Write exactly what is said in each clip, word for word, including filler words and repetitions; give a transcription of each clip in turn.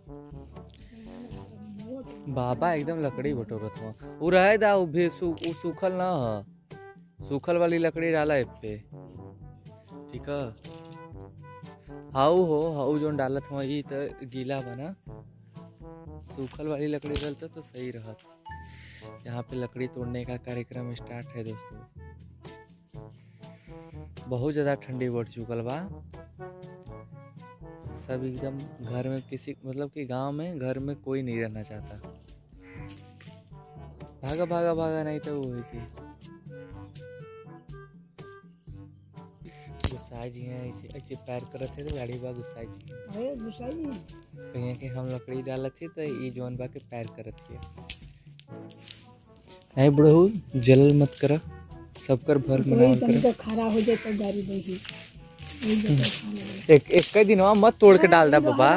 बाबा एकदम लकड़ी बटोरत हुआ। उ रहे दा उ भी सू, उ सूखल ना ह, सूखल वाली लकड़ी डाला इस पे, ठीक है। हाउ हो हाउ जो डालत हुआ ई तो गीला बना, सूखल वाली लकड़ी डालता तो सही रहत। यहाँ पे लकड़ी तोड़ने का कार्यक्रम स्टार्ट है दोस्तों। बहुत ज़्यादा ठंडी बढ़ चुकल बा। सब एकदम घर में किसी मतलब कि गांव में घर में कोई नहीं रहना चाहता। भागा भागा भागा नहीं तो वो थी गुस्साई जी हैं ऐसे ऐसे पैर करत थे तो गाड़ी बा गुस्साई जी अरे गुस्साई कहीं कि हम लकड़ी डालत थी तो ये जोन बा के पैर करत थी। नहीं बुढ़ऊ जलल मत कर, सबकर भर मनावल कर। खड़ा हो जाए तो गाड़ी बही एक एक कई दिन मत तोड़ के डाल दा बाबा,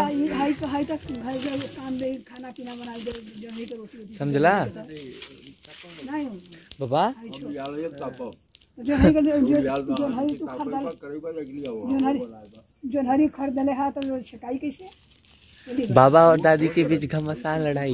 समझला बाबा। बाबा और दादी के बीच घमासान लड़ाई।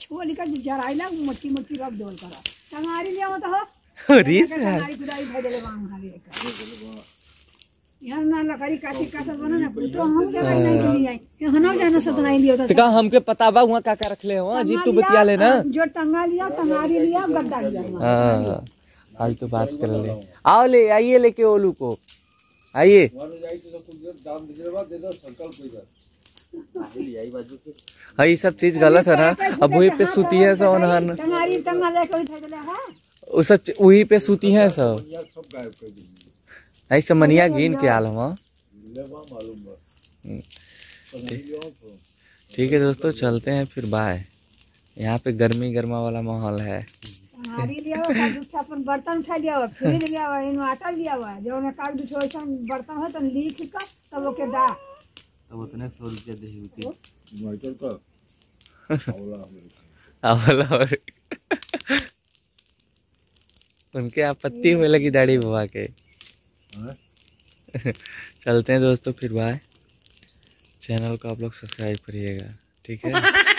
तो हमके पता बा वहाँ का का रख ले हो जी, तू बतिया लेना। जो टंगा लिया टंगारी लिया गद्दा लिया। हाल तो बात कर ले। आओ ले आइए लेके ओलू को आइए। ये सब चीज गलत है ना। अब वही पे सूती है सब नहर, वो सब वही पे सूती है सब। ऐसे मनिया गिन के आल हम। ठीक है दोस्तों चलते हैं फिर, बाय। यहाँ पे गर्मी गर्मा वाला माहौल है। बर्तन उठा लिया, फ्रिज लिया हुआ, इन्वर्टर लिया हुआ, जो में काट दूसरा ऐसा बर्तन हो तो लिख कर तब ओके दा, तब उतने सौ रुपया दे होती इन्वर्टर का आवला और उनके आपत्ति हुए लगी दाढ़ी बाबा के। चलते हैं दोस्तों फिर, बाय। चैनल को आप लोग सब्सक्राइब करिएगा, ठीक है।